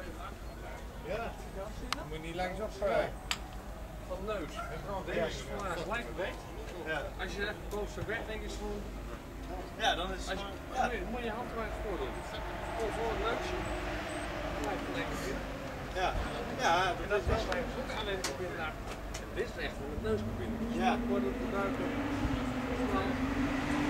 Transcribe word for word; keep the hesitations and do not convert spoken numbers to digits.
Ja. Dan moet je niet langs op uh, van de neus. Deze is gewoon aan gelijk weg. Ja. Als je echt boven weg denkt, is het gewoon. Ja, dan is het Als je, gewoon, ja. moet, moet je hand er maar voor doen. Gewoon voor het neusje. Blijf het lekker weer. Ja. Ja, En dat is wel ook alleen de binnen. Dit is echt voor het neusgebied. Ja. Wordt het gebruiken.